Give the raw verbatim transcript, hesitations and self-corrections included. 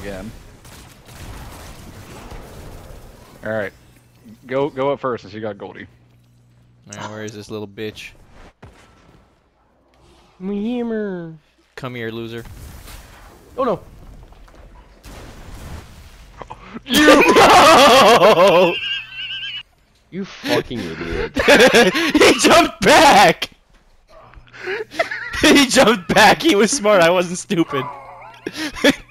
again. All right, go go up first since you got Goldie. Alright, where is this little bitch? Meow. Come here, loser. Oh no! You You fucking idiot. He jumped back! He jumped back, he was smart, I wasn't stupid.